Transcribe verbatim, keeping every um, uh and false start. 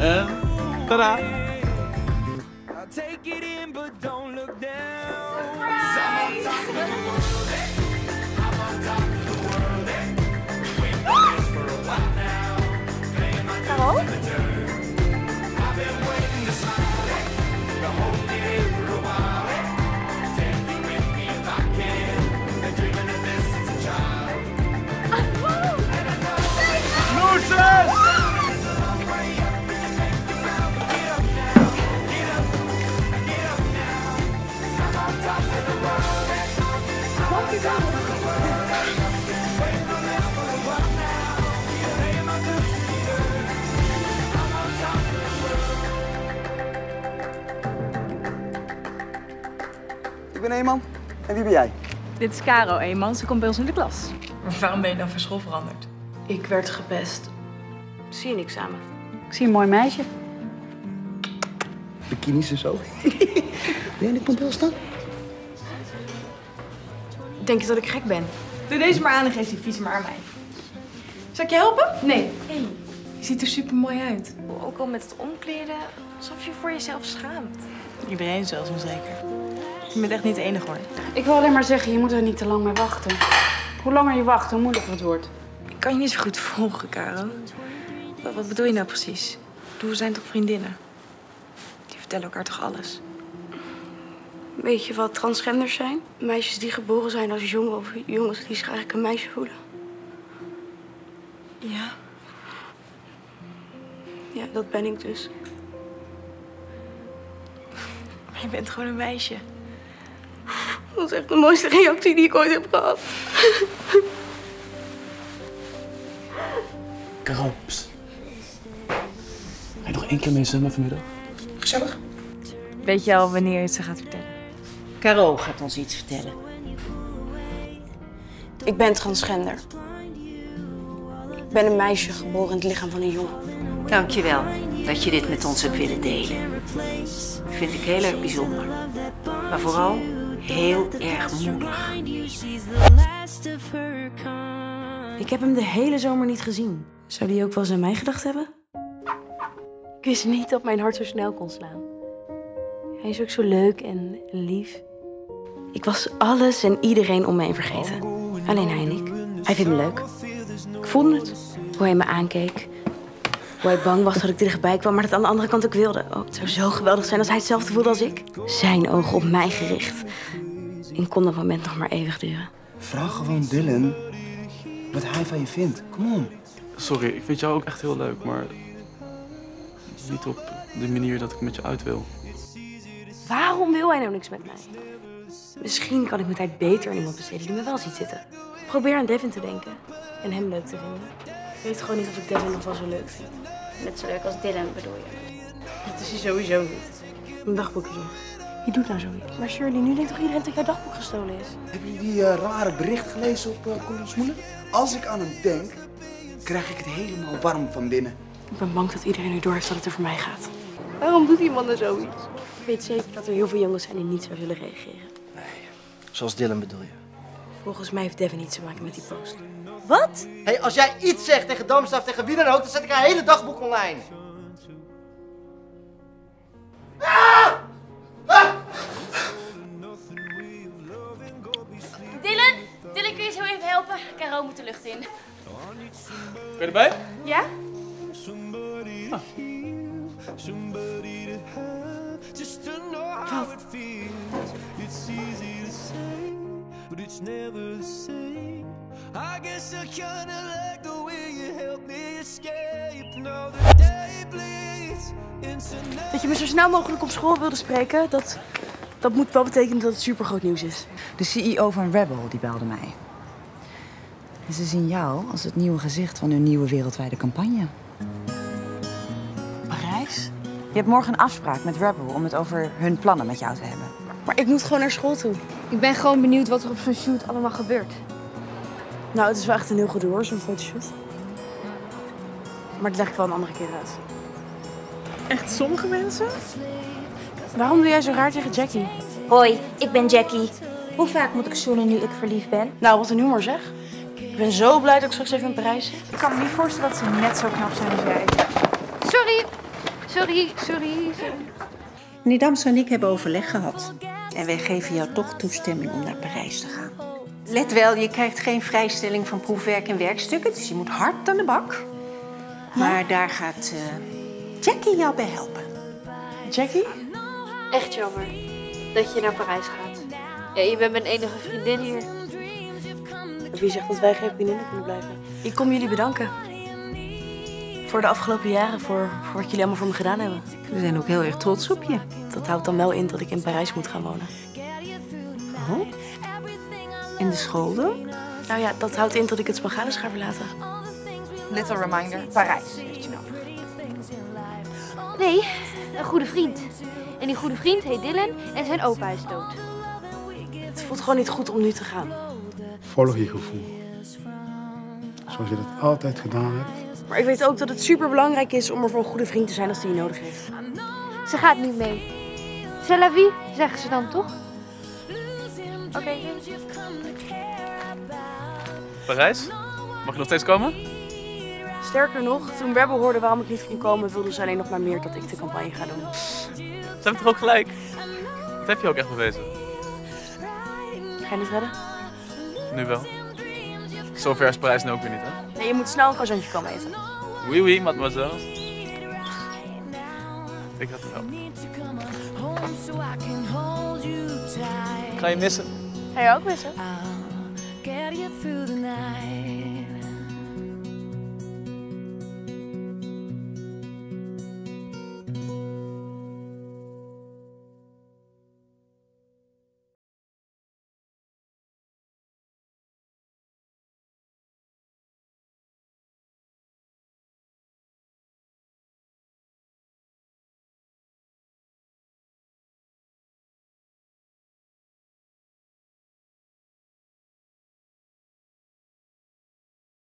En tada! Caro? Ik ben Eeman. En wie ben jij? Dit is Caro Eeman, ze komt bij ons in de klas. Maar waarom ben je dan van school veranderd? Ik werd gepest. Zie je niks aan me? Ik zie een mooi meisje. Bikinis en zo. Ben jij in dit model staan? Denk je dat ik gek ben? Doe deze maar aan en geef die fiets maar aan mij. Zal ik je helpen? Nee. Hey, je ziet er super mooi uit. Ook al met het omkleden, alsof je voor jezelf schaamt. Iedereen zelfs onzeker. Je bent echt niet de enige hoor. Ik wil alleen maar zeggen, je moet er niet te lang mee wachten. Hoe langer je wacht, hoe moeilijker het wordt. Ik kan je niet zo goed volgen, Caro. Wat, wat bedoel je nou precies? Doe, we zijn toch vriendinnen? Die vertellen elkaar toch alles? Weet je wat transgenders zijn? Meisjes die geboren zijn als jongen of jongens die zich eigenlijk een meisje voelen. Ja. Ja, dat ben ik dus. Maar je bent gewoon een meisje. Dat is echt de mooiste reactie die ik ooit heb gehad. Caro, pst. Ga je nog één keer mee zwemmen vanmiddag? Gezellig. Weet je al wanneer je het ze gaat vertellen? Caro gaat ons iets vertellen. Ik ben transgender. Ik ben een meisje geboren in het lichaam van een jongen. Dankjewel dat je dit met ons hebt willen delen. Vind ik heel erg bijzonder. Maar vooral heel erg moedig. Ik heb hem de hele zomer niet gezien. Zou die ook wel eens aan mij gedacht hebben? Ik wist niet dat mijn hart zo snel kon slaan. Hij is ook zo leuk en lief. Ik was alles en iedereen om me heen vergeten. Alleen hij en ik. Hij vindt me leuk. Ik voelde het. Hoe hij me aankeek. Hoe hij bang was dat ik dichtbij kwam, maar dat aan de andere kant ook wilde. Oh, het zou zo geweldig zijn als hij hetzelfde voelde als ik. Zijn ogen op mij gericht. En kon dat moment nog maar eeuwig duren. Vraag gewoon Dylan wat hij van je vindt. Kom on. Sorry, ik vind jou ook echt heel leuk, maar niet op de manier dat ik met je uit wil. Waarom wil hij nou niks met mij? Misschien kan ik mijn tijd beter aan iemand besteden die me wel ziet zitten. Probeer aan Devin te denken en hem leuk te vinden. Ik weet gewoon niet of ik Devin nog wel zo leuk vind. Net zo leuk als Dylan, bedoel je? Dat is hij sowieso niet. Mijn dagboekje. Wie doet nou zoiets? Maar Shirley, nu denkt toch iedereen dat jouw dagboek gestolen is? Heb je die uh, rare bericht gelezen op uh, Colin Smoelen? Als ik aan hem denk, krijg ik het helemaal warm van binnen. Ik ben bang dat iedereen nu doorheeft dat het er voor mij gaat. Waarom doet iemand er zoiets? Ik weet zeker dat er heel veel jongens zijn die niet zo zullen reageren. Nee, zoals Dylan bedoel je. Volgens mij heeft Devin iets te maken met die post. Wat? Hey, als jij iets zegt tegen Damstaf, of tegen wie dan ook, dan zet ik haar hele dagboek online. Ah! Ah! Dylan? Dylan, kun je zo even helpen? Caro moet de lucht in. Ben je erbij? Ja? Ah. Dat je me zo snel mogelijk op school wilde spreken, dat, dat moet wel betekenen dat het supergroot nieuws is. De C E O van Rebel die belde mij. En ze zien jou als het nieuwe gezicht van hun nieuwe wereldwijde campagne. Parijs? Je hebt morgen een afspraak met Rebel om het over hun plannen met jou te hebben. Maar ik moet gewoon naar school toe. Ik ben gewoon benieuwd wat er op zo'n shoot allemaal gebeurt. Nou, het is wel echt een heel goed hoor, zo'n fotoshoot. Maar dat leg ik wel een andere keer uit. Echt sommige mensen? Waarom doe jij zo raar tegen Jackie? Hoi, ik ben Jackie. Hoe vaak moet ik zoenen nu ik verliefd ben? Nou, wat een humor zeg. Ik ben zo blij dat ik straks even in Parijs zit. Ik kan me niet voorstellen dat ze net zo knap zijn als jij. Sorry. Sorry, sorry, sorry. Meneer Damster en ik hebben overleg gehad. En wij geven jou toch toestemming om naar Parijs te gaan. Let wel, je krijgt geen vrijstelling van proefwerk en werkstukken. Dus je moet hard aan de bak. Maar daar gaat uh, Jackie jou bij helpen. Jackie? Echt jammer dat je naar Parijs gaat. Ja, je bent mijn enige vriendin hier. Wie zegt dat wij geen vriendinnen kunnen blijven? Ik kom jullie bedanken. Voor de afgelopen jaren, voor, voor wat jullie allemaal voor me gedaan hebben. We zijn ook heel erg trots op je. Dat houdt dan wel in dat ik in Parijs moet gaan wonen. Oh? En de school dan? Nou ja, dat houdt in dat ik het Spagalis ga verlaten. Little reminder, Parijs heeft je nodig. Nee, een goede vriend. En die goede vriend heet Dylan en zijn opa is dood. Het voelt gewoon niet goed om nu te gaan. Volg je gevoel. Zoals je dat altijd gedaan hebt. Maar ik weet ook dat het super belangrijk is om er voor een goede vriend te zijn als die je nodig heeft. Ze gaat niet mee. C'est la vie, zeggen ze dan toch? Oké. Okay. Parijs? Mag je nog steeds komen? Sterker nog, toen Rebel hoorde waarom ik niet kon komen, wilden ze alleen nog maar meer dat ik de campagne ga doen. Ze hebben toch ook gelijk? Dat heb je ook echt bewezen. Ga je niet redden? Nu wel. Zover is Parijs nu ook weer niet, hè? Nee, je moet snel een croissantje komen eten. Oui, oui, mademoiselle. Ik had het wel. Ik ga je missen. Ga je ook missen?